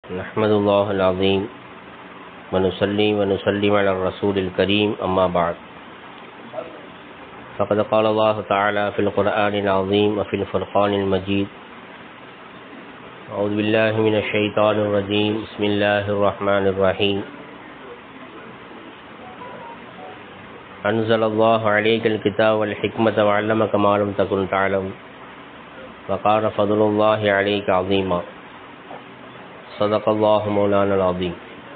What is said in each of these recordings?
نحمدالله العظيم ونصلي ونسلم على الرسول الكريم أما بعد فقد قال الله تعالى في القرآن العظيم وفي الفرقان المجيد أعوذ بالله من الشيطان الرجيم بسم الله الرحمن الرحيم أنزل الله عليك الكتاب والحكمة وعلمك ما لم تكن تعلم وقال فضل الله عليك عظيما صدق الله مولانا العظيم.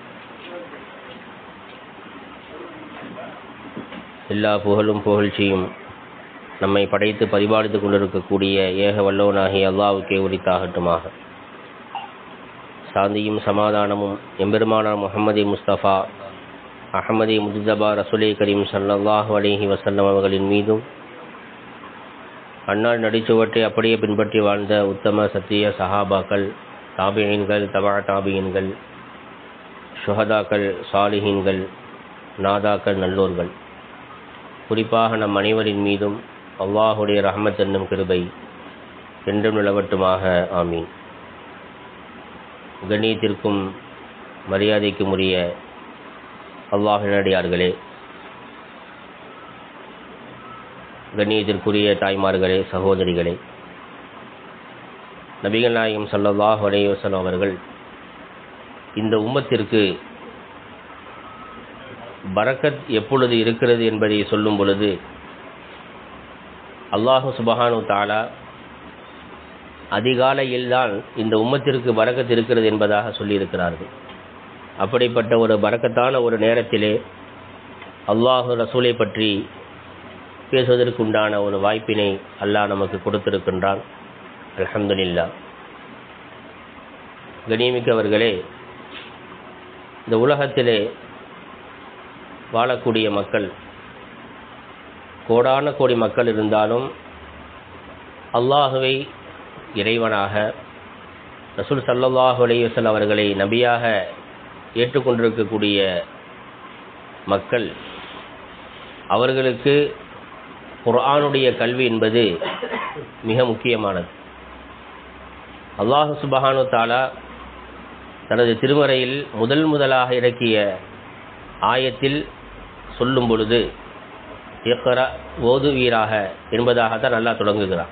எல்லா புகழும் புகழ்ச்சியும் நம்மை படைத்து பரிபாலித்துக் கொண்டிருக்கக்கூடிய ஏக வல்லவனாகிய அல்லாஹ்வுக்கே உரித்தாகட்டுமாக. சாந்தியும் சமாதானமும் எம்பெருமானார் முஹம்மது முஸ்தபா அஹமதி முஜ்தபா ரசூலே கரீம் ஸல்லல்லாஹு அலைஹி வஸல்லம் அவர்களின் மீதும் அன்னார் நடிச்சுவற்றை அப்படியே பின்பற்றி வாழ்ந்த உத்தம சத்திய சஹாபாக்கள், தாபியீன்கள், தபா தாபியீன்கள், ஷுஹதாக்கள், சாலிஹீன்கள், நாதாக்கள், நல்லோர்கள், குறிப்பாக நம் அனைவரின் மீதும் அல்லாஹுடைய ரஹ்மத் என்னும் கிருபை என்றும் நிலவட்டுமாக. ஆமீன். கண்ணியத்திற்கும் மரியாதைக்கும் உரிய அல்லாஹ்வின் அடியார்களே, கண்ணியத்திற்குரிய தாய்மார்களே, சகோதரிகளே, நபிகள் நாயகம் ஸல்லல்லாஹு அலைஹி வஸல்லம் அவர்கள் இந்த உம்மத்திற்கு பரக்கத் எப்பொழுது இருக்கிறது என்பதை சொல்லும் பொழுது அல்லாஹு சுப்ஹானஹு வ தஆலா அதிகாலையில்தான் இந்த உம்மத்திற்கு பரக்கத் இருக்கிறது என்பதாக சொல்லியிருக்கிறார்கள். அப்படிப்பட்ட ஒரு பரக்கத்தான ஒரு நேரத்திலே அல்லாஹு ரசூலை பற்றி பேசுவதற்குண்டான ஒரு வாய்ப்பினை அல்லாஹ் நமக்கு கொடுத்திருக்கின்றான். அல்ஹம்துலில்லாஹ். கண்ணியமிக்கவர்களே, இந்த உலகத்திலே வாழக்கூடிய மக்கள் கோடான கோடி மக்கள் இருந்தாலும் அல்லாஹுவை இறைவனாக, ரசூல் ஸல்லல்லாஹு அலைஹி வஸல்லம் அவர்களை நபியாக ஏற்றுக்கொண்டிருக்கக்கூடிய மக்கள், அவர்களுக்கு குர்ஆனுடைய கல்வி என்பது மிக முக்கியமானது. அல்லாஹ் சுப்ஹானஹு வ தஆலா தனது திருமறையில் முதலாக இறக்கிய ஆயத்தில் சொல்லும் பொழுது இக்ரா, ஓதுவீராக என்பதாகத்தான் அல்லாஹ் தொடங்குகிறார்.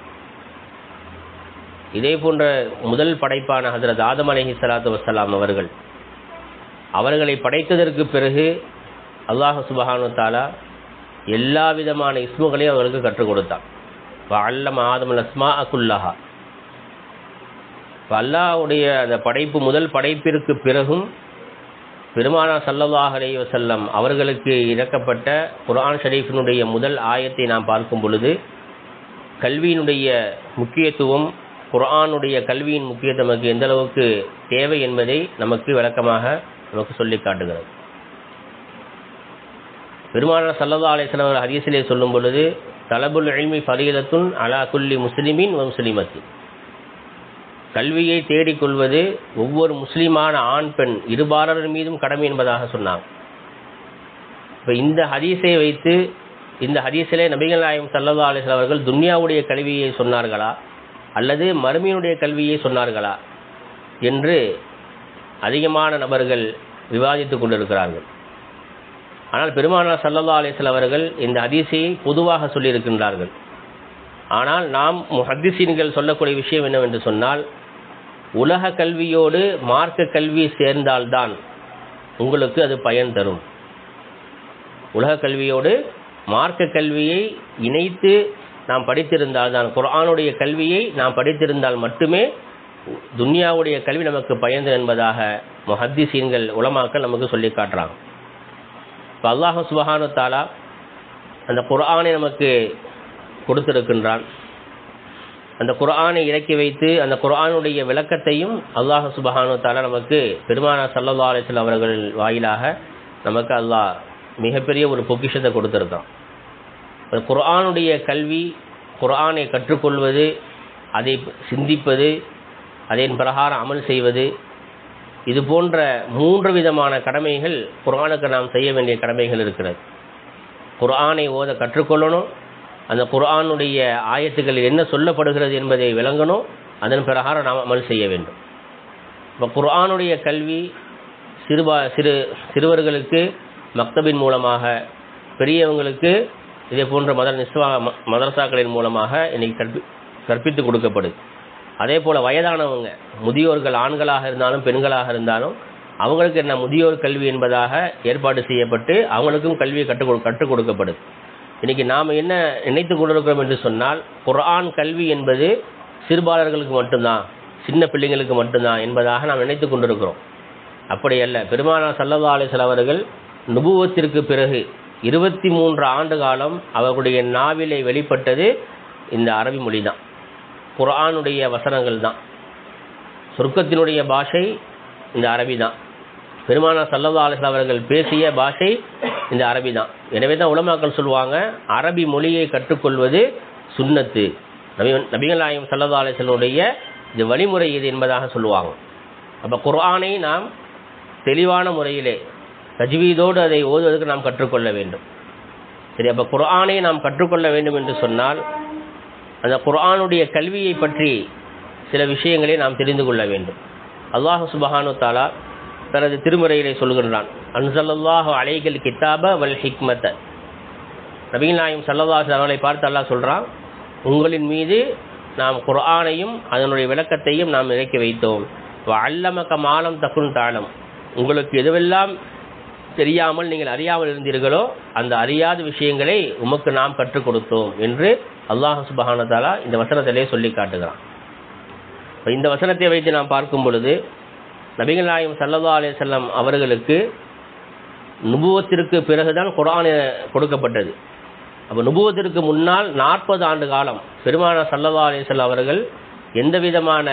இதே போன்ற முதல் படைப்பான ஹஜ்ரத் ஆதம் அலைஹிஸ்ஸலாத்து வஸ்ஸலாம் அவர்களை படைத்ததற்கு பிறகு அல்லாஹ் சுப்ஹானஹு வ தஆலா எல்லா விதமான இஸ்முகளையும் அவர்களுக்கு கற்றுக் கொடுத்தான். வஅல்லம ஆதமல் அஸ்மாஅ குல்லஹா. அல்லாஹ்வுடைய அந்த படைப்பு, முதல் படைப்பிற்கு பிறகும் பெருமானார் ஸல்லல்லாஹு அலைஹி வஸல்லம் அவர்களுக்கு இறக்கப்பட்ட குர்ஆன் ஷரீஃபினுடைய முதல் ஆயத்தை நாம் பார்க்கும் பொழுது கல்வியினுடைய முக்கியத்துவம், குர்ஆனுடைய கல்வியின் முக்கியத்துவம் நமக்கு எந்த அளவுக்கு தேவை என்பதை நமக்கு விளக்கமாக நமக்கு சொல்லி காட்டுகிறது. பெருமானார் ஸல்லல்லாஹு அலைஹி வஸல்லம் அவர் ஹதீஸிலே சொல்லும் பொழுது தலபுல் இல்மி ஃபரீதத்துன் அலா குல்லி முஸ்லிமின் வ முஸ்லிமத்தின். கல்வியை தேடிக்கொள்வது ஒவ்வொரு முஸ்லீமான ஆண் பெண் இருபாலர் மீதும் கடமை என்பதாக சொன்னாங்க. இப்போ இந்த ஹதீஸை வைத்து, இந்த ஹதீஸிலே நபிகள் நாயகம் ஸல்லல்லாஹு அலைஹி வஸல்லம் அவர்கள் துன்யாவுடைய கல்வியை சொன்னார்களா அல்லது மறுமையினுடைய கல்வியை சொன்னார்களா என்று அதிகமான நபர்கள் விவாதித்துக் கொண்டிருக்கிறார்கள். ஆனால் பெருமானார் ஸல்லல்லாஹு அலைஹி வஸல்லம் அவர்கள் இந்த ஹதீஸை பொதுவாக சொல்லியிருக்கின்றார்கள். ஆனால் நாம் முஹத்திஸீன்கள் சொல்லக்கூடிய விஷயம் என்னவென்று சொன்னால், உலக கல்வியோடு மார்க்க கல்வி சேர்ந்தால்தான் உங்களுக்கு அது பயன் தரும். உலக கல்வியோடு மார்க்க கல்வியை இணைத்து நாம் படித்திருந்தால்தான், குர்ஆனுடைய கல்வியை நாம் படித்திருந்தால் மட்டுமே துன்யாவுடைய கல்வி நமக்கு பயன் தரும் என்பதாக முஹத்திஸீன்கள், உலமாக்கள் நமக்கு சொல்லி காட்டுறாங்க. இப்போ அல்லாஹ் சுப்ஹானஹு வ தஆலா அந்த குர்ஆனை நமக்கு கொடுத்திருக்கின்றான். அந்த குர்ஆனை இறக்கி வைத்து அந்த குர்ஆனுடைய விளக்கத்தையும் அல்லாஹ் சுப்ஹானஹு வ தஆலா நமக்கு பெருமானார் ஸல்லல்லாஹு அலைஹி வஸல்லம் அவர்கள் வாயிலாக நமக்கு அல்லாஹ் மிகப்பெரிய ஒரு பொக்கிஷத்தை கொடுத்திருக்கான். குர்ஆனுடைய கல்வி, குர்ஆனை கற்றுக்கொள்வது, அதை சிந்திப்பது, அதன் பிரகாரம் அமல் செய்வது, இது போன்ற 3 விதமான கடமைகள் குர்ஆனுக்கு நாம் செய்ய வேண்டிய கடமைகள் இருக்கிறது. குர்ஆனை ஓத கற்றுக்கொள்ளணும், அந்த குர்ஆனுடைய ஆயத்துக்கள் என்ன சொல்லப்படுகிறது என்பதை விளங்கணும், அதன் பிரகாரம் நாம் அமல் செய்ய வேண்டும். இப்போ குர்ஆனுடைய கல்வி சிறுவர்களுக்கு மக்தபின் மூலமாக, பெரியவங்களுக்கு இதே போன்ற மதரசாக்களின் மூலமாக இன்னைக்கு கற்பித்து கொடுக்கப்படுது. அதே போல் வயதானவங்க, முதியோர்கள் ஆண்களாக இருந்தாலும் பெண்களாக இருந்தாலும் அவங்களுக்கு என்ன முதியோர் கல்வி என்பதாக ஏற்பாடு செய்யப்பட்டு அவங்களுக்கும் கல்வியை கற்றுக் கொடுக்கப்படுது. இன்றைக்கி நாம் என்ன நினைத்து கொண்டிருக்கிறோம் என்று சொன்னால், குர்ஆன் கல்வி என்பது சிறுபாலர்களுக்கு மட்டும்தான், சின்ன பிள்ளைங்களுக்கு மட்டும்தான் என்பதாக நாம் நினைத்து கொண்டிருக்கிறோம். அப்படி அல்ல. பெருமானார் ஸல்லல்லாஹு அலைஹி வஸல்லம் அவர்கள் நுபுவத்திற்கு பிறகு 23 ஆண்டு காலம் அவர்களுடைய நாவிலே வெளிப்பட்டது இந்த அரபி மொழி தான், குர்ஆனுடைய வசனங்கள் தான். சொர்க்கத்தினுடைய பாஷை இந்த அரபி தான். பெருமானார் ஸல்லல்லாஹு அலைஹி வஸல்லம் அவர்கள் பேசிய பாஷை இந்த அரபி தான். எனவே தான் உலமாக்கள் சொல்லுவாங்க, அரபி மொழியை கற்றுக்கொள்வது சுன்னத்து, நபிகள் நாயகம் ஸல்லல்லாஹு அலைஹி வஸல்லம் இது வழிமுறை இது என்பதாக சொல்லுவாங்க. அப்போ குர்ஆனை நாம் தெளிவான முறையிலே தஜ்வீதோடு அதை ஓதுவதற்கு நாம் கற்றுக்கொள்ள வேண்டும். சரி, அப்போ குர்ஆனை நாம் கற்றுக்கொள்ள வேண்டும் என்று சொன்னால் அந்த குர்ஆனுடைய கல்வியை பற்றி சில விஷயங்களை நாம் தெரிந்து கொள்ள வேண்டும். அல்லாஹ் சுப்ஹானஹு தஆலா தனது திருமறையிலே சொல்கின்றான், அன்ஸலல்லாஹு அலைக்கல் கிதாப வல் ஹிக்மத. நபிகள் நாயகம் ஸல்லல்லாஹு அலைஹி வஸல்லம் அவர்களை பார்த்து அல்லாஹ் சொல்கிறான், உங்களின் மீது நாம் குர்ஆனையும் அதனுடைய விளக்கத்தையும் நாம் இறக்கி வைத்தோம். வஅல்லமக மா லம் தகுன் தஅலம், உங்களுக்கு எதுவெல்லாம் தெரியாமல் நீங்கள் அறியாமல் இருந்தீர்களோ அந்த அறியாத விஷயங்களை உமக்கு நாம் கற்றுக் கொடுத்தோம் என்று அல்லாஹ் சுப்ஹானஹு தஆலா இந்த வசனத்திலே சொல்லி காட்டுகிறான். இந்த வசனத்தை வைத்து நாம் பார்க்கும் பொழுது நபிகள் நாயகம் ஸல்லல்லாஹு அலைஹி வஸல்லம் அவர்களுக்கு நுபுவத்திற்கு பிறகுதான் குர்ஆன் கொடுக்கப்பட்டது. அப்போ நுபுவத்திற்கு முன்னால் 40 ஆண்டு காலம் பெருமானார் ஸல்லல்லாஹு அலைஹி வஸல்லம் அவர்கள் எந்த விதமான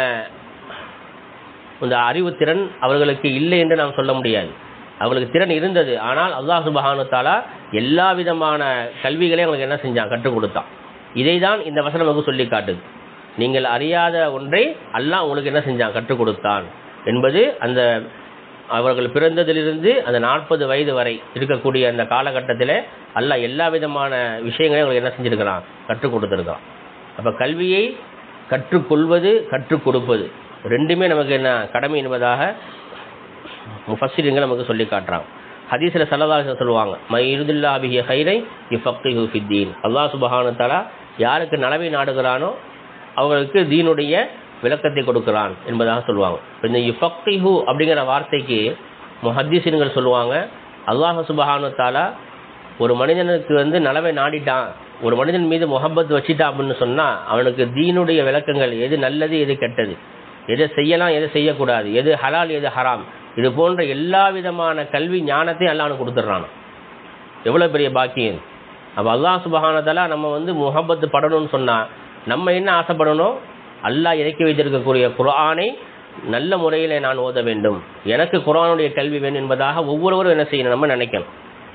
இந்த அறிவுத்திறன் அவர்களுக்கு இல்லை என்று நாம் சொல்ல முடியாது. அவர்களுக்கு திறன் இருந்தது. ஆனால் அல்லாஹ் சுப்ஹானஹு தஆலா எல்லா விதமான கல்விகளையும் அவங்களுக்கு என்ன செஞ்சான், கற்றுக் கொடுத்தான். இதை தான் இந்த வசனம் நமக்கு சொல்லி காட்டுது. நீங்கள் அறியாத ஒன்றை அல்லாஹ் உங்களுக்கு என்ன செஞ்சான், கற்றுக் கொடுத்தான் என்பது அந்த அவர்கள் பிறந்ததிலிருந்து அந்த 40 வயது வரை இருக்கக்கூடிய அந்த காலகட்டத்தில் அல்லாஹ் எல்லா விதமான விஷயங்களையும் அவங்களுக்கு என்ன செஞ்சுருக்கிறான், கற்றுக் கொடுத்துருக்கான். அப்போ கல்வியை கற்றுக்கொள்வது கற்றுக் கொடுப்பது ரெண்டுமே நமக்கு என்ன கடமை என்பதாக முஃபஸ்ஸிரீன்கள் நமக்கு சொல்லி காட்டுறாங்க. ஹதீஸில் ஸல்லல்லாஹு அலைஹி வஸல்லம் சொல்லுவாங்க, மையுரிதுல்லாஹு பிஹி கைரை யுஃபக்கிஹு ஃபித்தீன். அல்லாஹ் சுப்ஹானஹு தஆலா யாருக்கு நலவை நாடுகிறானோ அவர்களுக்கு தீனுடைய விளக்கத்தை கொடுக்கிறான் என்பதாக சொல்லுவாங்க. இந்த யுஃபக்கிஹு அப்படிங்கிற வார்த்தைக்கு முஹத்திஸீன்கள் சொல்லுவாங்க, அல்லாஹ் சுப்ஹானஹு தஆலா ஒரு மனிதனுக்கு நலவை நாடிட்டான், ஒரு மனிதன் மீது முஹப்பத் வச்சிட்டான் அப்படின்னு சொன்னால் அவனுக்கு தீனுடைய விளக்கங்கள், எது நல்லது எது கெட்டது, எதை செய்யலாம் எதை செய்யக்கூடாது, எது ஹலால் எது ஹராம், இது போன்ற எல்லா விதமான கல்வி ஞானத்தையும் அல்லாஹ் கொடுத்துட்றான். எவ்வளோ பெரிய பாக்கியம். அப்போ அல்லாஹ் சுப்ஹானஹு தஆலா நம்ம முஹப்பத்து படணும்னு சொன்னால் நம்ம என்ன ஆசைப்படணும், அல்லாஹ் இறக்கி வைத்திருக்கக்கூடிய குர்ஆனை நல்ல முறையில் நான் ஓத வேண்டும், எனக்கு குர்ஆனுடைய கல்வி வேண்டும் என்பதாக ஒவ்வொருவரும் என்ன செய்யணும், நம்ம நினைக்கணும்.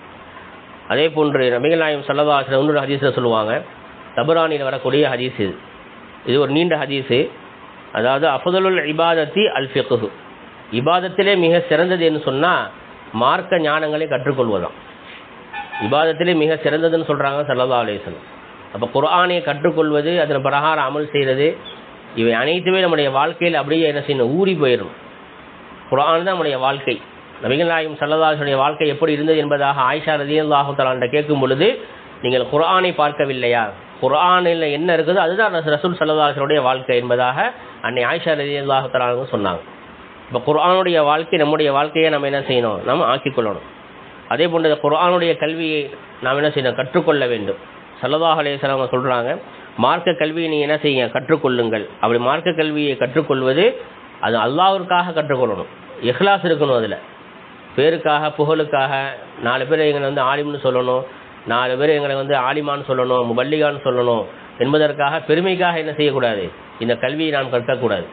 அதே போன்று நபிகள் நாயகம் ஸல்லல்லாஹு அலைஹி வஸல்லம் இன்னொரு ஹதீஸில் சொல்லுவாங்க, தபரானியில் வரக்கூடிய ஹதீஸ் இது ஒரு நீண்ட ஹதீஸு. அதாவது அஃதலுல் இபாதத்தி அல் ஃபிக்ஹு, இபாதத்திலே மிக சிறந்தது என்று சொன்னால் மார்க்க ஞானங்களை கற்றுக்கொள்வதாம். இபாதத்திலே மிக சிறந்ததுன்னு சொல்கிறாங்க ஸல்லல்லாஹு அலைஹி வஸல்லம். அப்போ குர்ஆனை கற்றுக்கொள்வது, அதன் பிரகாரம் அமல் செய்கிறது, இவை அனைத்துமே நம்முடைய வாழ்க்கையில் அப்படியே என்ன செய்யணும், ஊறி போயிடும். குர்ஆன் தான் நம்முடைய வாழ்க்கை. நபிகள் நாயகம் ஸல்லல்லாஹு அலைஹி வஸல்லம் வாழ்க்கை எப்படி இருந்தது என்பதாக ஆயிஷா ரலியல்லாஹு தஆலா அன்ஹா கேட்கும் பொழுது, நீங்கள் குர்ஆனை பார்க்கவில்லையா, குர்ஆனில் என்ன இருக்குதோ அதுதான் ரசூல் ஸல்லல்லாஹு அலைஹி வஸல்லம் வாழ்க்கை என்பதாக அன்னை ஆயிஷா ரலியல்லாஹு தஆலா சொன்னாங்க. இப்போ குர்ஆனுடைய வாழ்க்கை நம்முடைய வாழ்க்கையை நம்ம என்ன செய்யணும், நாம் ஆக்கிக்கொள்ளணும். அதே போன்ற குர்ஆனுடைய கல்வியை நாம் என்ன செய்யணும், கற்றுக்கொள்ள வேண்டும். ஸல்லல்லாஹு அலைஹி வஸல்லம் சொல்கிறாங்க, மார்க்க கல்வியை நீங்கள் என்ன செய்யுங்க, கற்றுக்கொள்ளுங்கள். அப்படி மார்க்க கல்வியை கற்றுக்கொள்வது அது அல்லாஹ்விற்காக கற்றுக்கொள்ளணும், இஹ்லாஸ் இருக்கணும். அதில் பேருக்காக புகழுக்காக 4 பேர் எங்களை ஆலிம்னு சொல்லணும், 4 பேர் எங்களை ஆலிமான்னு சொல்லணும், முபல்லிகான்னு சொல்லணும் என்பதற்காக பெருமைக்காக என்ன செய்யக்கூடாது, இந்த கல்வியை நாம் கற்கக்கூடாது.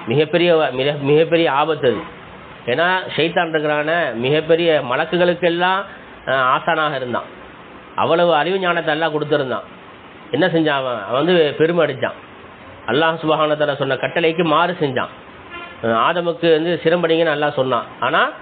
மிகப்பெரிய ஆபத்து அது. ஏன்னா ஷைத்தான் இருக்கிறான மிகப்பெரிய மலக்குகளுக்கெல்லாம் ஆசானாக இருந்தான். அவ்வளவு அறிவு ஞானத்தை எல்லாம் கொடுத்துருந்தான். என்ன செஞ்சான், அவன் பெருமை அடித்தான். அல்லாஹ் சுப்ஹானஹு வ தஆலா சொன்ன கட்டளைக்கு மாறு செஞ்சான். ஆதமுக்கு சிரம்பணிங்கன்னு அல்லாஹ் சொன்னான். ஆனால்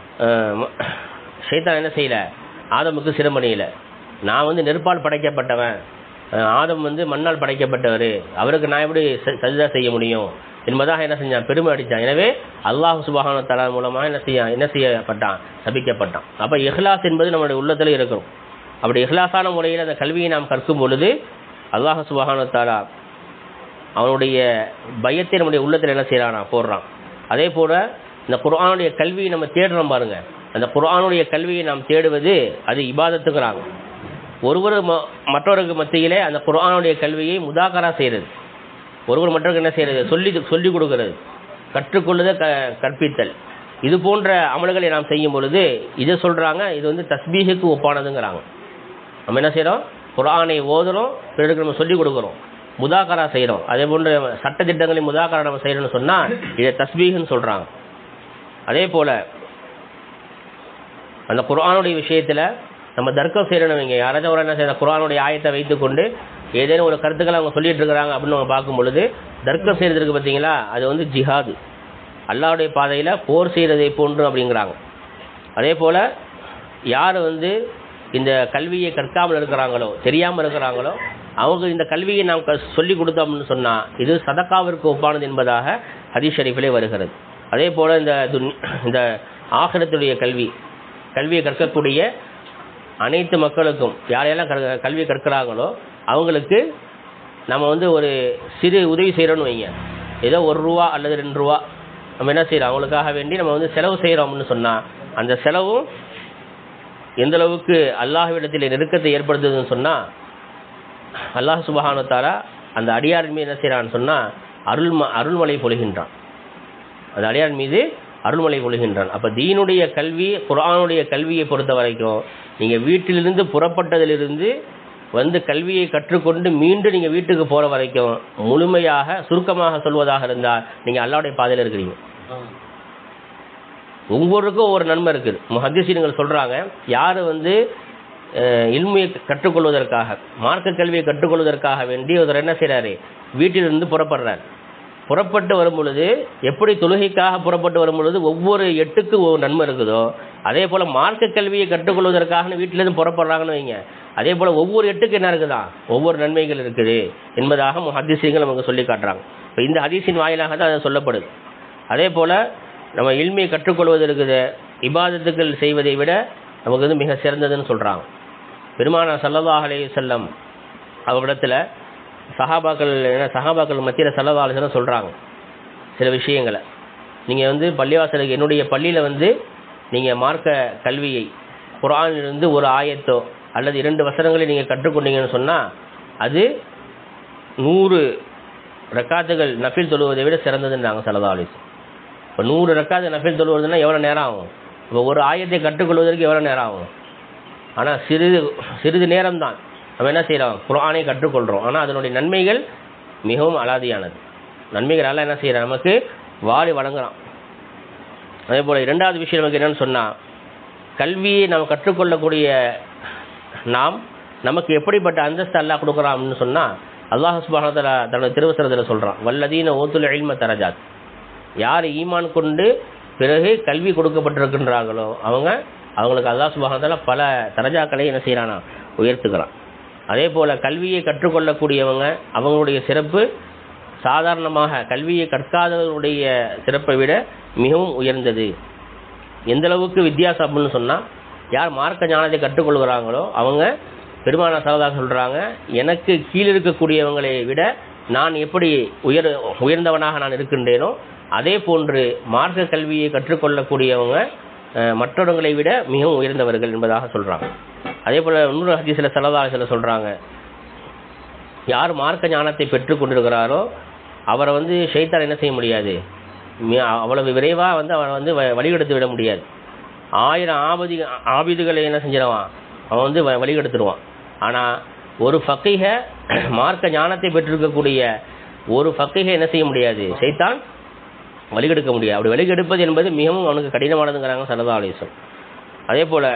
ஷைத்தான் என்ன செய்யலை, ஆதமுக்கு சிரம்பணியில். நான் நெருப்பால் படைக்கப்பட்டவன், ஆதம் மண்ணால் படைக்கப்பட்டவர், அவருக்கு நான் எப்படி சஜ்தா செய்ய முடியும் என்பதாக என்ன செஞ்சான், பெருமை அடித்தான். எனவே அல்லாஹ் சுப்ஹானஹு வ தஆலா மூலமாக என்ன செய்யப்பட்டான், சபிக்கப்பட்டான். அப்போ இஹ்லாஸ் என்பது நம்மளுடைய உள்ளத்தில் இருக்கும். அப்படி இஹ்லாஸான முறையில் அந்த கல்வியை நாம் கற்கும் பொழுது அல்லாஹ் சுப்ஹானஹு வ தஆலா அவனுடைய பயத்தை நம்முடைய உள்ளத்தில் என்ன செய்யறானா, போடுறான். அதே போல இந்த குர்ஆனுடைய கல்வியை நம்ம தேடுறோம் பாருங்க. அந்த குர்ஆனுடைய கல்வியை நாம் தேடுவது அது இபாதத்துங்கிறாங்க. ஒருவர் மற்றவருக்கு மத்தியிலே அந்த குர்ஆனுடைய கல்வியை முதாக்கரா செய்கிறது, ஒருவர் மற்றவருக்கு என்ன செய்யறது, சொல்லி கொடுக்கிறது, கற்றுக்கொள்ளுதல், கற்பித்தல், இது போன்ற அமல்களை நாம் செய்யும் பொழுது இதை சொல்றாங்க, இது வந்து தஸ்பீஹுக்கு ஒப்பானதுங்கிறாங்க. நம்ம என்ன செய்யறோம், குர்ஆனை ஓதுறோம், பிறருக்கு நம்ம சொல்லிக் கொடுக்குறோம், முதாக்கரா செய்கிறோம். அதே போன்ற சட்டத்திட்டங்களை முதாக்கரா நம்ம செய்யறோம்னு சொன்னால் இதை தஸ்பீஹ்னு சொல்கிறாங்க. அதே போல் அந்த குர்ஆனுடைய விஷயத்தில் நம்ம தர்க்கம் செய்யணும். வைங்க, யாராச்சும் ஒரு என்ன செய்யணும், குர்ஆனுடைய ஆயத்தை வைத்துக்கொண்டு ஏதேனும் ஒரு கருத்துக்களை அவங்க சொல்லிட்டு இருக்கிறாங்க அப்படின்னு நம்ம பார்க்கும் பொழுது தர்க்கம் செய்கிறதுக்கு பார்த்தீங்களா, அது வந்து ஜிஹாது, அல்லாஹ்வுடைய பாதையில் போர் செய்கிறதை போன்று அப்படிங்கிறாங்க. அதே போல் யார் வந்து இந்த கல்வியை கற்காமல் இருக்கிறாங்களோ, தெரியாமல் இருக்கிறாங்களோ, அவங்க இந்த கல்வியை நாம் சொல்லிக் கொடுத்தோம்னு சொன்னால் இது சதக்காவிற்கு ஒப்பானது என்பதாக ஹதீஸ் ஷரீஃபிலே வருகிறது. அதே போல் இந்த ஆகிரத்துடைய கல்வியை கற்கக்கூடிய அனைத்து மக்களுக்கும் யாரையெல்லாம் கல்வியை கற்கிறாங்களோ அவங்களுக்கு நம்ம வந்து ஒரு சிறு உதவி செய்கிறோன்னு வைங்க, ஏதோ ₹1 அல்லது ₹2 நம்ம என்ன செய்கிறோம், அவங்களுக்காக வேண்டி நம்ம வந்து செலவு செய்கிறோம்னு சொன்னால் அந்த செலவும் எந்தளவுக்கு அல்லாஹ்விடத்தில் நெருக்கத்தை ஏற்படுத்துதுன்னு சொன்னால் அல்லாஹ் சுப்ஹானஹு வ தஆலா அந்த அடியாரின் மீது என்ன செய்கிறான்னு சொன்னால் அருள்மலை பொழிகின்றான். அந்த அடியாரின் மீது அருள்மலை பொழிகின்றான். அப்போ தீனுடைய கல்வி, குர்ஆனுடைய கல்வியை பொறுத்த வரைக்கும் நீங்கள் வீட்டிலிருந்து புறப்பட்டதிலிருந்து வந்து கல்வியை கற்றுக்கொண்டு மீண்டும் நீங்கள் வீட்டுக்கு போகிற வரைக்கும் முழுமையாக சுருக்கமாக சொல்வதாக இருந்தால் நீங்கள் அல்லாஹ்வுடைய பாதையில் இருக்கிறீங்க. ஒவ்வொருக்கும் ஒவ்வொரு நன்மை இருக்குது. முஹத்திஸீன்கள் சொல்கிறாங்க, யார் வந்து இல்மியை கற்றுக்கொள்வதற்காக, மார்க்க கல்வியை கற்றுக்கொள்வதற்காக வேண்டி ஒருத்தர் என்ன செய்கிறாரு, வீட்டிலிருந்து புறப்படுறார். புறப்பட்டு வரும் பொழுது எப்படி தொழுகைக்காக புறப்பட்டு வரும் பொழுது ஒவ்வொரு எட்டுக்கு ஒவ்வொரு நன்மை இருக்குதோ, அதே போல் மார்க்க கல்வியை கற்றுக்கொள்வதற்காக வீட்டிலேருந்து புறப்படுறாங்கன்னு வைங்க, அதே போல் ஒவ்வொரு எட்டுக்கு என்ன இருக்குதான், ஒவ்வொரு நன்மைகள் இருக்குது என்பதாக முஹத்திஸீன்கள் நமக்கு சொல்லி காட்டுறாங்க. இப்போ இந்த ஹதீஸின் வாயிலாக தான் அது சொல்லப்படுது. அதே போல் நம்ம இல்மியை கற்றுக்கொள்வது இருக்குது, இபாதத்துக்கள் செய்வதை விட நமக்கு வந்து மிக சிறந்ததுன்னு சொல்கிறாங்க. பெருமானார் ஸல்லல்லாஹு அலைஹி வஸல்லம் அவரிடத்தில் சஹாபாக்கள் மத்தியில் ஸல்லல்லாஹு அலைஹி வஸல்லம் சொல்கிறாங்க சில விஷயங்களை. நீங்கள் வந்து பள்ளிவாசலுக்கு என்னுடைய பள்ளியில் வந்து நீங்கள் மார்க்க கல்வியை குர்ஆனிலிருந்து ஒரு ஆயத்தோ அல்லது 2 வசனங்களை நீங்கள் கற்றுக்கொண்டீங்கன்னு சொன்னால் அது 100 ரக்காத்துகள் நஃபில் தொழுவதை விட சிறந்ததுன்னு நாங்கள் ஸல்லல்லாஹு அலைஹி வஸல்லம். இப்போ 100 ரக்காத்து நஃபில் தொழுவதுன்னா எவ்வளோ நேரம் ஆகும், இப்போ ஒரு ஆயத்தை கற்றுக்கொள்வதற்கு எவ்வளோ நேரம் ஆகும். ஆனால் சிறிது நேரம்தான் நம்ம என்ன செய்கிறோம், குர்ஆனை கற்றுக்கொள்கிறோம். ஆனால் அதனுடைய நன்மைகள் மிகவும் அலாதியானது. நன்மைகள் எல்லாம் என்ன செய்கிறோம், நமக்கு வாரி வழங்குறான். அதே போல் 2வது விஷயம் நமக்கு என்னென்னு சொன்னால், கல்வியை நாம் கற்றுக்கொள்ளக்கூடிய நமக்கு எப்படிப்பட்ட அந்தஸ்து அல்லாஹ் கொடுக்குறான் அப்படின்னு சொன்னால், அல்லாஹ் சுப்ஹானஹு வ தஆலா தன்னுடைய திருவசனத்தில் சொல்கிறான், வல்லதீன ஊத்துல் இல்ம தரஜாத், யார் ஈமான் கொண்டு பிறகு கல்வி கொடுக்கப்பட்டிருக்கின்றார்களோ அவங்களுக்கு அல்லாஹ் சுப்ஹானஹு வ தஆலா பல தரஜாக்களை என்ன செய்கிறானா, உயர்த்துக்கிறான். அதே போல் கல்வியை கற்றுக்கொள்ளக்கூடியவங்க அவங்களுடைய சிறப்பு சாதாரணமாக கல்வியை கற்காதவர்களுடைய சிறப்பை விட மிகவும் உயர்ந்தது. எந்தளவுக்கு வித்தியாசம் அப்படின்னு சொன்னால், யார் மார்க்க ஞானத்தை கற்றுக்கொள்கிறாங்களோ அவங்க பெருமானார் ஸல்லல்லாஹு சொல்கிறாங்க, எனக்கு கீழே இருக்கக்கூடியவங்களை விட நான் எப்படி உயர்ந்தவனாக நான் இருக்கின்றேனோ அதே போன்று மார்க்க கல்வியை கற்றுக்கொள்ளக்கூடியவங்க மற்றவர்களை விட மிகவும் உயர்ந்தவர்கள் என்பதாக சொல்கிறாங்க. அதே போல் இன்னொரு ஹதீஸில் ஸல்லல்லாஹு அலைஹி வஸல்லம் சொல்கிறாங்க, யார் மார்க்க ஞானத்தை பெற்று கொண்டிருக்கிறாரோ அவரை வந்து ஷைத்தான் என்ன செய்ய முடியாது, அவ்வளவு விரைவாக வந்து அவரை வந்து வழிகெடுத்து விட முடியாது. 1000 ஆபிதுகளை என்ன செஞ்சிருவான், அவன் வந்து வழிகெடுத்துடுவான். ஆனால் ஒரு ஃபக்கீஹ, மார்க்க ஞானத்தை பெற்றிருக்கக்கூடிய ஒரு ஃபக்கீஹ என்ன செய்ய முடியாது, ஷைத்தான் வழிகெடுக்க முடியாது. அப்படி வழிகெடுப்பது என்பது மிகவும் அவனுக்கு கடினமானதுங்கிறாங்க ஸல்லல்லாஹு அலைஹி வஸல்லம். அதே போல்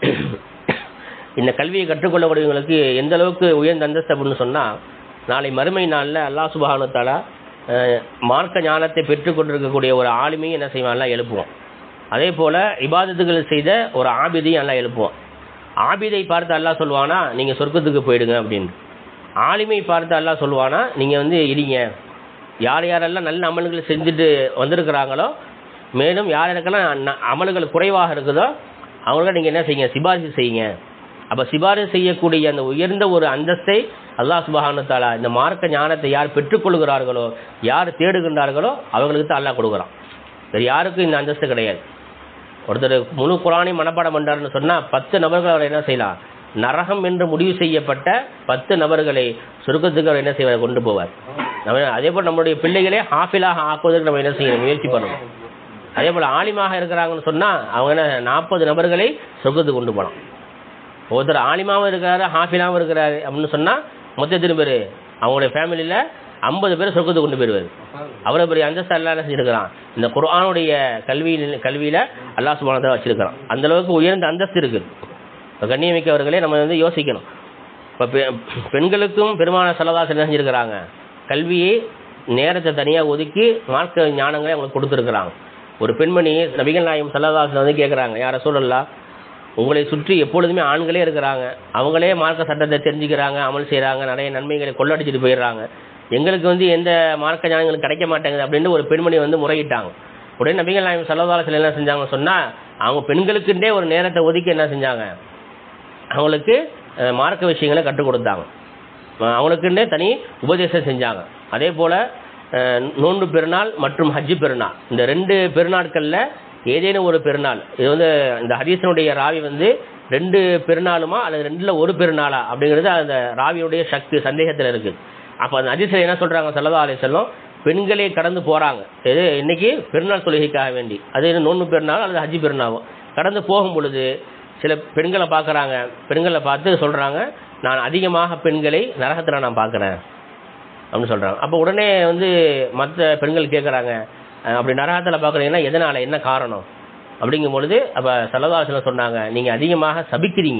இந்த கல்வியை கற்றுக்கொள்ளக்கூடியவங்களுக்கு எந்த அளவுக்கு உயர்ந்த அந்தஸ்து அப்படின்னு சொன்னால், நாளை மறுமை நாளில் அல்லாஹ் சுப்ஹானஹு வ தஆலா மார்க்க ஞானத்தை பெற்றுக்கொண்டிருக்கக்கூடிய ஒரு ஆலிமையும் என்ன செய்வான், எல்லாம் எழுப்புவான். அதே போல் இபாதத்துகள் செய்த ஒரு ஆபிதையும் எல்லாம் எழுப்புவான். ஆபிதை பார்த்து அல்லாஹ் சொல்லுவானா நீங்கள் சொர்க்கத்துக்கு போயிடுங்க அப்படின்னு, ஆலிமை பார்த்து அல்லாஹ் சொல்லுவானா நீங்கள் வந்து இருங்க, யார் யாரெல்லாம் நல்ல அமல்கள் செஞ்சுட்டு வந்திருக்கிறாங்களோ, மேலும் யார் யாருக்கெல்லாம் அமல்கள் குறைவாக இருக்குதோ அவங்களுக்கு நீங்கள் என்ன செய்யுங்க, சிபாரிசு செய்யுங்க. அப்போ சிபாரிசு செய்யக்கூடிய அந்த உயர்ந்த ஒரு அந்தஸ்தை அல்லாஹ் சுப்ஹானஹு வ தஆலா இந்த மார்க்க ஞானத்தை யார் பெற்றுக்கொள்கிறார்களோ, யார் தேடுகின்றார்களோ அவர்களுக்கு தான் அல்லாஹ் கொடுக்குறான். வேறு யாருக்கும் இந்த அந்தஸ்து கிடையாது. ஒருத்தர் முழு குர்ஆனையும் மனப்பாடம் பண்ணுறாருன்னு சொன்னால் 10 நபர்கள் அவர் என்ன செய்யலாம், நரகம் என்று முடிவு செய்யப்பட்ட 10 நபர்களை சொர்க்கத்துக்கு அவர் என்ன செய்வார், கொண்டு போவார். அதே போல் நம்மளுடைய பிள்ளைகளே ஹாஃபிலாக ஆக்குவதற்கு நம்ம என்ன செய்யணும், முயற்சி பண்ணணும். அதே போல் ஆலிமாக இருக்கிறாங்கன்னு சொன்னால் அவங்க என்ன 40 நபர்களை சொர்க்கத்துக்கு கொண்டு போகலாம். ஒருத்தர் ஆலிமாவும் இருக்கிறாரு, ஹாஃபிலாகவும் இருக்கிறாரு அப்படின்னு சொன்னால் மொத்தத்தின் பேர் அவங்களுடைய ஃபேமிலியில் 50 பேர் சொர்க்கத்துக்கு கொண்டு போயிடுவார். அவ்வளோ பெரிய அந்தஸ்து அல்லாஹ் என்ன செஞ்சிருக்கிறான், இந்த குர்ஆனுடைய கல்வியில் அல்லாஹ் சுப்ஹானஹு வ தஆலா வச்சிருக்கிறான். அந்தளவுக்கு உயர்ந்த அந்தஸ்து இருக்குது. இப்போ கண்ணியமிக்கவர்களே நம்ம யோசிக்கணும். இப்போ பெண்களுக்கும் பெருமான ஸல்லல்லாஹு என்ன செஞ்சுருக்கிறாங்க, கல்வியை நேரத்தை தனியாக ஒதுக்கி மார்க்க ஞானங்களை அவங்களுக்கு கொடுத்துருக்குறாங்க. ஒரு பெண்மணி நபிகள் நாயகம் ஸல்லல்லாஹு அலைஹி வஸல்லம் கேட்குறாங்க, யா ரசூலல்லாஹ், உங்களை சுற்றி எப்பொழுதுமே ஆண்களே இருக்கிறாங்க, அவங்களே மார்க்க சட்டத்தை தெரிஞ்சுக்கிறாங்க, அமல் செய்கிறாங்க, நிறைய நன்மைகளை கொள்ளடிச்சிட்டு போயிடுறாங்க, எங்களுக்கு எந்த மார்க்க ஞானங்களும் கிடைக்க மாட்டேங்குது அப்படின்னு ஒரு பெண்மணி முறையிட்டாங்க. உடனே நபிகள் நாயகம் ஸல்லல்லாஹு அலைஹி வஸல்லம் என்ன செஞ்சாங்க சொன்னால், அவங்க பெண்களுக்குண்டே ஒரு நேரத்தை ஒதுக்கி என்ன செஞ்சாங்க, அவங்களுக்கு மார்க்க விஷயங்களை கற்றுக் கொடுத்தாங்க, அவங்களுக்குன்னே தனி உபதேசம் செஞ்சாங்க. அதே போல் நோன்பு பெருநாள் மற்றும் ஹஜ்ஜு பெருநாள், இந்த 2 பெருநாட்களில் ஏதேனும் ஒரு பெருநாள், இது இந்த ஹதீஸினுடைய ராவி 2 பெருநாளுமா அல்லது 2ல் ஒரு பெருநாளா அப்படிங்கிறது அந்த ராவியுடைய சக்தி சந்தேகத்தில் இருக்குது. அப்போ அந்த ஹதீஸில் என்ன சொல்கிறாங்க, ஸல்லல்லாஹு அலைஹி வஸல்லம் பெண்களே கடந்து போகிறாங்க, இது இன்னைக்கு பெருநாள் தொழுகைக்காக வேண்டி, அது நோன்பு பெருநாள் அல்லது ஹஜ்ஜு பெருநாளோ கடந்து போகும் பொழுது சில பெண்களை பார்க்குறாங்க, பெண்களை பார்த்து சொல்கிறாங்க, நான் அதிகமாக பெண்களை நரகத்தில் நான் பார்க்குறேன் அப்படின்னு சொல்கிறாங்க. அப்போ உடனே மற்ற பெண்கள் கேட்குறாங்க, அப்படி நரகத்தில் பார்க்குறீங்கன்னா எதனால், என்ன காரணம் அப்படிங்கும் பொழுது அப்போ ஸல்லல்லாஹு அலைஹி வஸல்லம் சொன்னாங்க, நீங்கள் அதிகமாக சபிக்கிறீங்க,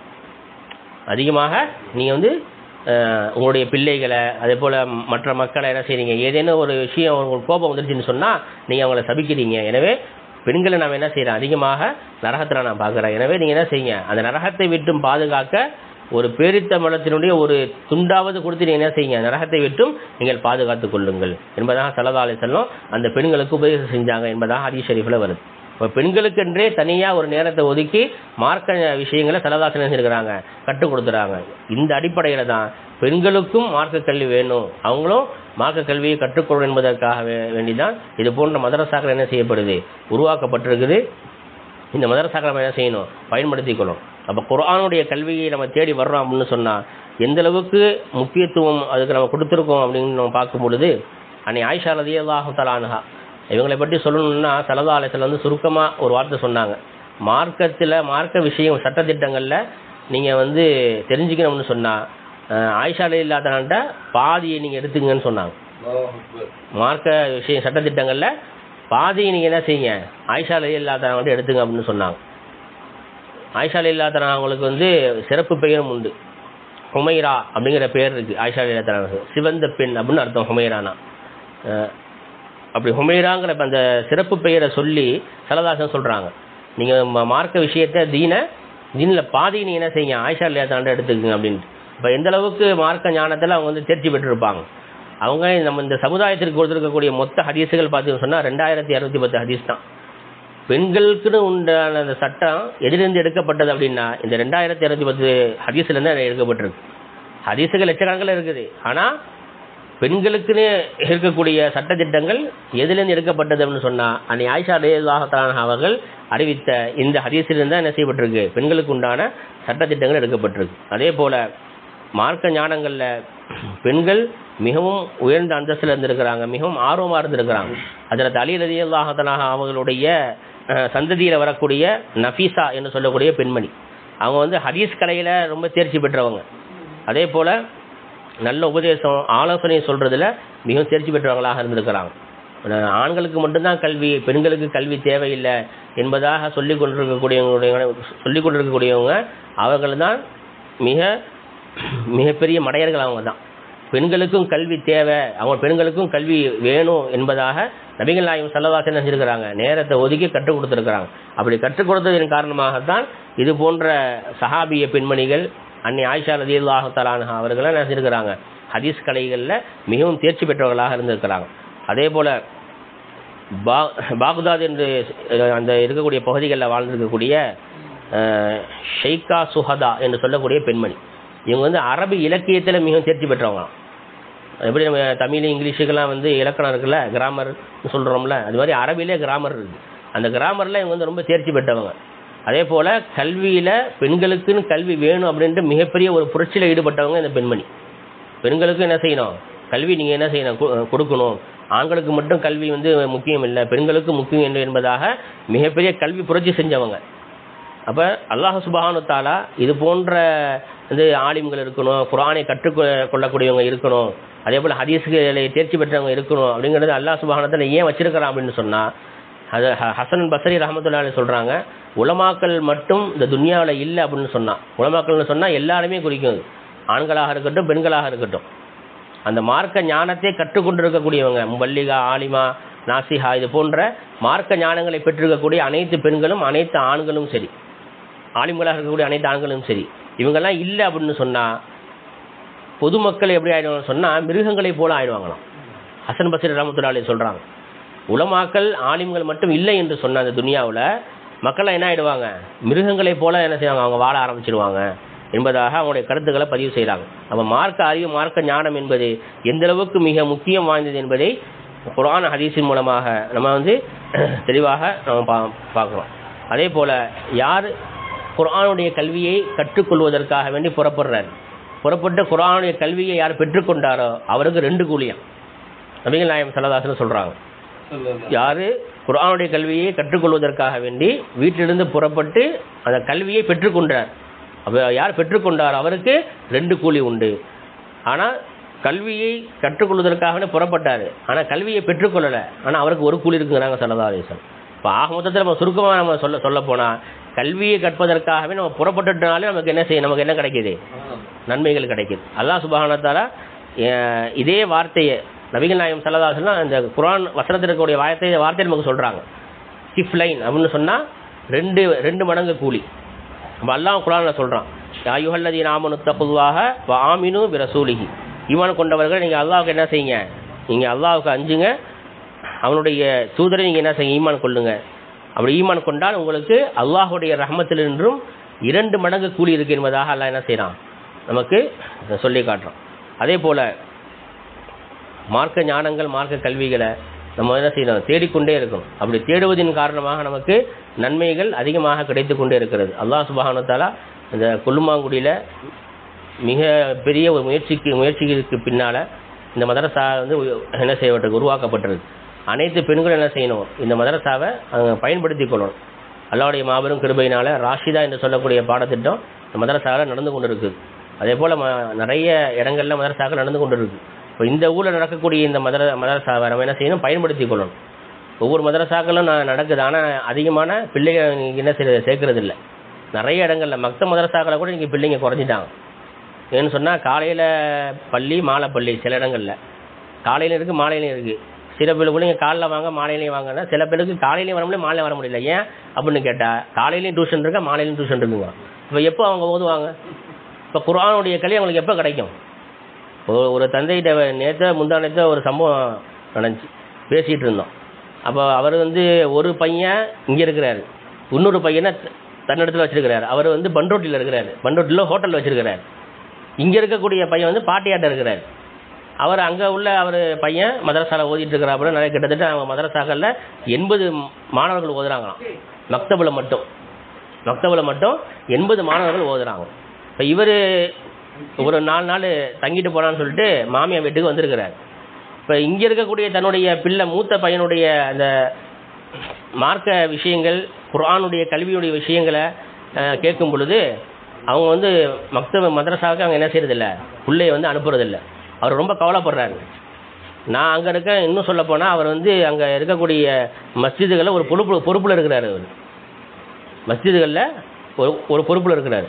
அதிகமாக நீங்கள் உங்களுடைய பிள்ளைகளை அதே போல் மற்ற மக்களை என்ன செய்கிறீங்க, ஏதேனும் ஒரு விஷயம் உங்களுக்கு கோபம் வந்துருச்சுன்னு சொன்னால் நீங்கள் அவங்கள சபிக்கிறீங்க. எனவே பெண்களை நாம் என்ன செய்கிறோம், அதிகமாக நரகத்தில் நான் பார்க்குறேன். எனவே நீங்கள் என்ன செய்யுங்க, அந்த நரகத்தை விட்டும் பாதுகாக்க ஒரு பேரித்த மலத்தினுடைய ஒரு துண்டாவது கொடுத்து நீங்கள் என்ன செய்யுங்க, நரகத்தை விட்டும் நீங்கள் பாதுகாத்துக் கொள்ளுங்கள் என்பதாக ஸல்லல்லாஹு அலைஹி வஸல்லம் அந்த பெண்களுக்கு உபதேசம் செஞ்சாங்க என்பதாக ஹதீஸ் ஷரீஃபில் வருது. இப்போ பெண்களுக்கென்றே தனியாக ஒரு நேரத்தை ஒதுக்கி மார்க்க விஷயங்களை ஸல்லல்லாஹு அலைஹி வஸல்லம் செஞ்சுருக்கிறாங்க, கற்றுக் கொடுத்துறாங்க. இந்த அடிப்படையில் தான் பெண்களுக்கும் மார்க்க கல்வி வேணும், அவங்களும் மார்க்க கல்வியை கற்றுக்கொள்ளும் என்பதற்காக வேண்டிதான் இது போன்ற மதரசாக்கள் என்ன செய்யப்படுது, உருவாக்கப்பட்டிருக்குது. இந்த மதரசாக்களை நம்ம என்ன செய்யணும், பயன்படுத்திக்கணும். அப்போ குர்ஆனுடைய கல்வியை நம்ம தேடி வர்றோம் அப்படின்னு சொன்னால் எந்த அளவுக்கு முக்கியத்துவம் அதுக்கு நம்ம கொடுத்துருக்கோம் அப்படின்னு நம்ம பார்க்கும் பொழுது, அன்னை ஆயிஷா ரலியல்லாஹு தஆலா அன்ஹா இவங்களை பற்றி சொல்லணும்னா ஸல்லல்லாஹு அலைஹி வஸல்லம் சுருக்கமாக ஒரு வார்த்தை சொன்னாங்க, மார்க்கத்தில் மார்க்க விஷயம் சட்டத்திட்டங்களில் நீங்கள் தெரிஞ்சுக்கணும்னு சொன்னால் ஆயிஷா ரலியல்லாஹு தஆலாட்ட பாதியை நீங்கள் எடுத்துங்கன்னு சொன்னாங்க. மார்க்க விஷயம் சட்டத்திட்டங்களில் பாதியை நீங்கள் என்ன செய்யுங்க, ஆயிஷா ரலியல்லாஹு தஆலா வந்து எடுத்துங்க அப்படின்னு சொன்னாங்க. ஆயிஷா ரலியல்லாஹு தஆலா அவங்களுக்கு சிறப்பு பெயரும் உண்டு, ஹுமைரா அப்படிங்கிற பெயர் இருக்குது. ஆயிஷா ரலியல்லாஹு தஆலா சிவந்த பெண் அப்படின்னு அர்த்தம் ஹுமைரானா. அப்படி ஹுமைராங்கிற அந்த சிறப்பு பெயரை சொல்லி ஸல்லல்லாஹு அலைஹி வஸல்லம் சொல்கிறாங்க, நீங்கள் மார்க்க விஷயத்தை தீனில் பாதி நீங்கள் என்ன செய்யுங்க, ஆயிஷா ரலியல்லாஹு தஆலா எடுத்துக்குங்க அப்படின்ட்டு. இப்போ எந்த அளவுக்கு மார்க்க ஞானத்தில் அவங்க தேர்ச்சி பெற்றிருப்பாங்க. அவங்க நம்ம இந்த சமுதாயத்திற்கு கொடுத்துருக்கக்கூடிய மொத்த ஹதீஸுகள் பார்த்தீங்கன்னு சொன்னால் 2210 ஹதீஸ் தான். பெண்களுக்குன்னு உண்டான அந்த சட்டம் எதிலிருந்து எடுக்கப்பட்டது அப்படின்னா இந்த 2210 ஹதீஸ்லேருந்து எடுக்கப்பட்டிருக்கு. ஹதீஸுகள் லட்சக்கணக்கில் இருக்குது, ஆனால் பெண்களுக்குன்னு இருக்கக்கூடிய சட்டத்திட்டங்கள் எதிலிருந்து எடுக்கப்பட்டது அப்படின்னு சொன்னால் அன்னை ஆயிஷா ரலியல்லாஹு தஆலா அவர்கள் அறிவித்த இந்த ஹதீஸிலிருந்து தான் என்ன செய்யப்பட்டிருக்கு, பெண்களுக்கு உண்டான சட்டத்திட்டங்கள் எடுக்கப்பட்டிருக்கு. அதே போல் மார்க்க ஞானங்களில் பெண்கள் மிகவும் உயர்ந்த அந்தஸ்தில் இருந்திருக்கிறாங்க, மிகவும் ஆர்வமாக இருந்திருக்கிறாங்க. ஹஜ்ரத் அலி ரலியல்லாஹு தஆலா அவர்களுடைய சந்ததியில் வரக்கூடிய நஃபீஸா என்று சொல்லக்கூடிய பெண்மணி, அவங்க ஹதீஸ் கலையில் ரொம்ப தேர்ச்சி பெற்றவங்க. அதே போல் நல்ல உபதேசம் ஆலோசனை சொல்கிறதுல மிகவும் தேர்ச்சி பெற்றவங்களாக இருந்திருக்கிறாங்க. ஆண்களுக்கு மட்டும்தான் கல்வி, பெண்களுக்கு கல்வி தேவையில்லை என்பதாக சொல்லிக் கொண்டிருக்கக்கூடியவங்க அவர்கள் தான் மிகப்பெரிய மடையர்கள். அவங்க தான் பெண்களுக்கும் கல்வி தேவை, அவங்க பெண்களுக்கும் கல்வி வேணும் என்பதாக நபிகள் நாயகம் ஸல்லல்லாஹு அலைஹி வஸல்லம் செஞ்சிருக்கிறாங்க, நேரத்தை ஒதுக்கி கற்றுக் கொடுத்துருக்கிறாங்க. அப்படி கற்றுக் கொடுத்ததன் காரணமாகத்தான் இது போன்ற சஹாபிய பெண்மணிகள் அன்னை ஆயிஷா ரலியல்லாஹு தஆலா அன்ஹா அவர்கள் என்ன செஞ்சிருக்கிறாங்க, ஹதீஸ் கலைகளில் மிகவும் தேர்ச்சி பெற்றவர்களாக இருந்திருக்கிறாங்க. அதே போல் பாக்தாத் என்று அந்த இருக்கக்கூடிய பகுதிகளில் வாழ்ந்திருக்கக்கூடிய ஷைகா சுஹதா என்று சொல்லக்கூடிய பெண்மணி, இவங்க வந்து அரபி இலக்கியத்தில் மிகவும் தேர்ச்சி பெற்றவங்க. எப்படி நம்ம தமிழ் இங்கிலீஷுக்கெல்லாம் வந்து இலக்கணம் இருக்குல்ல, கிராமர் சொல்கிறோம்ல, அது மாதிரி அரபிலே கிராமர் இருக்குது. அந்த கிராமரில் இவங்க வந்து ரொம்ப தேர்ச்சி பெற்றவங்க. அதே போல் கல்வியில் பெண்களுக்குன்னு கல்வி வேணும் அப்படின்ட்டு மிகப்பெரிய ஒரு புரட்சியில் ஈடுபட்டவங்க இந்த பெண்மணி. பெண்களுக்கு என்ன செய்யணும், கல்வி நீங்கள் என்ன செய்யணும், கொடுக்கணும். ஆண்களுக்கு மட்டும் கல்வி வந்து முக்கியம் இல்லை, பெண்களுக்கு முக்கியம் என்பதாக மிகப்பெரிய கல்வி புரட்சி செஞ்சவங்க. அப்போ அல்லாஹ் சுப்ஹானஹு வ தஆலா இது போன்ற வந்து ஆலிம்கள் இருக்கணும், குர்ஆனை கற்றுக்கொள்ளக்கூடியவங்க இருக்கணும், அதே போல் ஹதீஸ்களை தேர்ச்சி பெற்றவங்க இருக்கணும் அப்படிங்கிறது அல்லாஹ் சுப்ஹானஹு வ தஆலா ஏன் வச்சிருக்கிறான் அப்படின்னு சொன்னால், அது ஹசன் பஸ்ரி ரஹ்மத்துல்லாஹி அலைஹி சொல்கிறாங்க, உலமாக்கள் மட்டும் இந்த துன்யாவில் இல்லை அப்படின்னு சொன்னால், உலமாக்கள்னு சொன்னால் எல்லாருமே குறிக்கும், ஆண்களாக இருக்கட்டும் பெண்களாக இருக்கட்டும். அந்த மார்க்க ஞானத்தை கற்றுக்கொண்டு இருக்கக்கூடியவங்க, முபல்லிகா, ஆலிமா, நாசிஹா, இது போன்ற மார்க்க ஞானங்களை பெற்றிருக்கக்கூடிய அனைத்து பெண்களும் அனைத்து ஆண்களும் சரி, ஆலிம்களாக இருக்கக்கூடிய அனைத்து ஆண்களும் சரி, இவங்கெல்லாம் இல்லை அப்படின்னு சொன்னால் பொதுமக்கள் எப்படி ஆயிடுவாங்கன்னு சொன்னால் மிருகங்களை போல ஆயிடுவாங்களாம். ஹசன் பஸ்ரி ரஹ்மத்துல்லாஹி அலைஹி சொல்கிறாங்க, உலமாக்கள் ஆலிம்கள் மட்டும் இல்லை என்று சொன்ன அந்த துனியாவில் மக்கள்லாம் என்ன ஆகிடுவாங்க, மிருகங்களை போல என்ன செய்வாங்க, அவங்க வாழ ஆரம்பிச்சிடுவாங்க என்பதாக அவங்களுடைய கருத்துக்களை பதிவு செய்கிறாங்க. அப்போ மார்க்க அறிவு, மார்க்க ஞானம் என்பது எந்த அளவுக்கு மிக முக்கியம் வாய்ந்தது என்பதை குர்ஆன் ஹதீஸின் மூலமாக நம்ம வந்து தெளிவாக நம்ம பார்க்குறோம். அதே போல் யார் குர்ஆனுடைய கல்வியை கற்றுக்கொள்வதற்காக வேண்டி புறப்பட்டு குர்ஆனுடைய கல்வியை யார் பெற்றுக்கொண்டாரோ அவருக்கு 2 கூலியம். நபிகள் நாயகம் ஸல்லல்லாஹு அலைஹி வஸல்லம் சொல்கிறாங்க, யார் குர்ஆனுடைய கல்வியை கற்றுக்கொள்வதற்காக வேண்டி வீட்டிலிருந்து புறப்பட்டு அந்த கல்வியை பெற்றுக்கொண்டார், அப்போ யார் பெற்றுக்கொண்டார் அவருக்கு 2 கூலி உண்டு. ஆனால் கல்வியை கற்றுக்கொள்வதற்காக புறப்பட்டார், ஆனால் கல்வியை பெற்றுக்கொள்ளலை, ஆனால் அவருக்கு 1 கூலி இருக்குங்கிறாங்க ஸல்லல்லாஹு அலைஹி வஸல்லம். இப்போ ஆக மொத்தத்தில் நம்ம சுருக்கமாக நம்ம சொல்ல போனால் கல்வியை கற்பதற்காகவே நம்ம புறப்பட்டுனாலே நமக்கு என்ன செய்யும், நமக்கு என்ன கிடைக்கிது, நன்மைகள் கிடைக்குது. அல்லாஹ் சுப்ஹானஹு வ தஆலா இதே வார்த்தையை நபிகள் நாயகம் ஸல்லல்லாஹு அலைஹி வஸல்லம் இந்த குர்ஆன் வசனத்தில் இருக்கக்கூடிய வார்த்தையை நமக்கு சொல்கிறாங்க. கிஃப்லைன் அப்படின்னு சொன்னால் 2 மடங்கு கூலி. நம்ம அல்லாஹ் குர்ஆனில் சொல்கிறான், யா அய்யுஹல்லதீன ஆமனு தக்குல்லாஹ வ ஆமினு பிரசூலிஹி, ஈமான் கொண்டவர்கள் நீங்கள் அல்லாஹ்வுக்கு என்ன செய்யுங்க, நீங்கள் அல்லாஹ்வுக்கு அஞ்சுங்க, அவனுடைய தூதரை நீங்கள் என்ன செய்யுங்க, ஈமான் கொள்ளுங்க. அப்படி ஈமான் கொண்டால் உங்களுக்கு அல்லாஹ்வுடைய ரஹ்மத்திலிருந்தும் 2 மடங்கு கூலி இருக்குது என்பதாக அல்லாஹ் என்ன செய்கிறான், நமக்கு சொல்லி காட்டுறோம். அதே போல் மார்க்க ஞானங்கள், மார்க்க கல்விகளை நம்ம என்ன செய்யணும், தேடிக்கொண்டே இருக்கணும். அப்படி தேடுவதன் காரணமாக நமக்கு நன்மைகள் அதிகமாக கிடைத்து கொண்டே இருக்கிறது. அல்லாஹ் சுப்ஹானஹு வ தஆலா இந்த கொல்லுமாங்குடியில் மிக பெரிய ஒரு முயற்சிக்கு பின்னால் இந்த மதரசா வந்து என்ன செய்யப்பட்டிருக்கு, உருவாக்கப்பட்டிருக்கு. அனைத்து பெண்களும் என்ன செய்யணும், இந்த மதரசாவை பயன்படுத்தி கொள்ளணும். அல்லாஹ்வுடைய மாபெரும் கிருபையினால் ராஷிதா என்று சொல்லக்கூடிய பாடத்திட்டம் இந்த மதரசாவில் நடந்து கொண்டு இருக்குது. அதே போல் நிறைய இடங்களில் மதரசாக்கள் நடந்து கொண்டு இருக்குது. இப்போ இந்த ஊரில் நடக்கக்கூடிய இந்த மதரசாவை நம்ம என்ன செய்யணும், பயன்படுத்தி கொள்ளணும். ஒவ்வொரு மதரசாக்களும் நடக்குது, ஆனால் அதிகமான பிள்ளைகள் என்ன சேர்க்கறது இல்லை. நிறைய இடங்களில் மதரசாக்களை கூட இன்றைக்கி பிள்ளைங்க குறைஞ்சிட்டாங்க. ஏன்னு சொன்னால் காலையில் பள்ளி, மாலை பள்ளி, சில இடங்களில் காலையிலும் இருக்குது மாலையிலையும் இருக்குது. சில பிள்ளைங்க காலையில் வாங்க மாலையிலையும் வாங்கன்னா, சில பேருக்கு காலையிலையும் வர முடியல மாலையில் வர முடியல. ஏன் அப்படின்னு கேட்டால் காலையிலையும் டியூஷன் இருக்கா, மாலையிலையும் டியூஷன் இருக்குங்க. இப்போ எப்போ அவங்க ஓதுவாங்க, இப்போ குர்ஆனுடைய கல்வி அவங்களுக்கு எப்போ கிடைக்கும்? ஒரு தந்தைகிட்ட முந்தானத்தை ஒரு சம்பவம் நடந்துச்சு, பேசிகிட்டு இருந்தோம். அப்போ அவர் வந்து ஒரு பையன் இங்கே இருக்கிறாரு, இன்னொரு பையனை தன்னிடத்தில் வச்சுருக்கிறார். அவர் வந்து பண்ரோட்டியில் இருக்கிறார், பண்ரோட்டியில் ஹோட்டலில் வச்சுருக்கிறார். இங்கே இருக்கக்கூடிய பையன் வந்து பாட்டியாட்ட இருக்கிறார். அவர் அங்கே உள்ள அவர் பையன் மதரசாவில் ஓதிட்டு இருக்கிறாப்புல. நிறைய கிட்டத்தட்ட அவங்க மதரசாக்களில் 80 மாணவர்கள் ஓதுறாங்களாம். மக்தபில் மட்டும் 80 மாணவர்கள் ஓதுறாங்க. இப்போ இவர் ஒரு 4 நாள் தங்கிட்டு போனான்னு சொல்லிட்டு மாமியார் வீட்டுக்கு வந்திருக்கிறார். இப்போ இங்கே இருக்கக்கூடிய தன்னுடைய பிள்ளை மூத்த பையனுடைய அந்த மார்க்க விஷயங்கள், குர்ஆனுடைய கல்வியுடைய விஷயங்களை கேட்கும் பொழுது அவங்க வந்து மதரசாவுக்கு அவங்க என்ன செய்யறதில்லை, பிள்ளையை வந்து அனுப்புறதில்லை. அவர் ரொம்ப கவலைப்படுறாரு. நான் அங்கே இருக்கேன். இன்னும் சொல்ல போனால் அவர் வந்து அங்கே இருக்கக்கூடிய மஸ்ஜிதுகளில் ஒரு பொறுப்பில் இருக்கிறார். அவர் மஸ்ஜிதுகளில் ஒரு பொறுப்பில் இருக்கிறார்.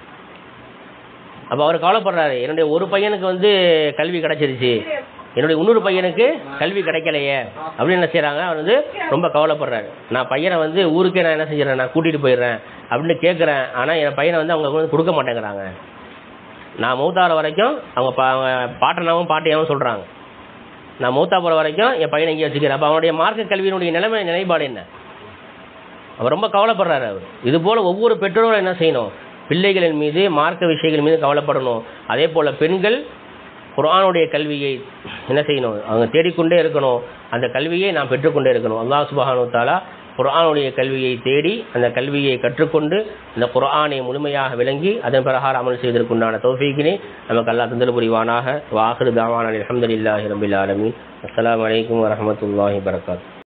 அப்போ அவர் கவலைப்படுறாரு, என்னுடைய ஒரு பையனுக்கு வந்து கல்வி கிடைச்சிருச்சு, என்னுடைய இன்னொரு பையனுக்கு கல்வி கிடைக்கலையே அப்படின்னு என்ன செய்கிறாங்க. அவர் வந்து ரொம்ப கவலைப்படுறாரு. நான் பையனை வந்து ஊருக்கே நான் என்ன செஞ்சிடறேன், நான் கூட்டிகிட்டு போயிடுறேன் அப்படின்னு கேட்குறேன். ஆனால் என் பையனை வந்து அவங்க வந்து கொடுக்க மாட்டேங்கிறாங்க. நான் மௌத்தாகிற வரைக்கும் அவங்க பாட்டனாவும் பாட்டியாகவும் சொல்கிறாங்க, நான் மௌத்தா போகிற வரைக்கும் என் பையனை இங்கே வச்சுக்கிறேன். அப்போ அவனுடைய மார்க்க கல்வியினுடைய நிலைப்பாடு என்ன? அவர் ரொம்ப கவலைப்படுறாரு. அவர் இதுபோல் ஒவ்வொரு பெற்றோரும் என்ன செய்யணும்? பிள்ளைகளின் மீது மார்க்க விஷயங்கள் மீது கவலைப்படணும். அதே போல் பெண்கள் குர்ஆனுடைய கல்வியை என்ன செய்யணும்? அவங்க தேடிக்கொண்டே இருக்கணும். அந்த கல்வியை நாம் பெற்றுக்கொண்டே இருக்கணும். அல்லாஹ் சுப்ஹானஹு வ தஆலா குர்ஆனுடைய கல்வியை தேடி அந்த கல்வியை கற்றுக்கொண்டு அந்த குர்ஆனை முழுமையாக விளங்கி அதன் பிரகாரம் அமல் செய்வதற்குண்டான தௌஃபீக்கினை நமக்கு அல்லாஹ் தந்தல் புரிவானாக. வ ஆகிரு தஅவானா அல்ஹம்துலில்லாஹி ரப்பில் ஆலமீன். அஸ்ஸலாமு அலைக்கும் வரஹ்மத்துல்லாஹி வபரகாத்துஹு.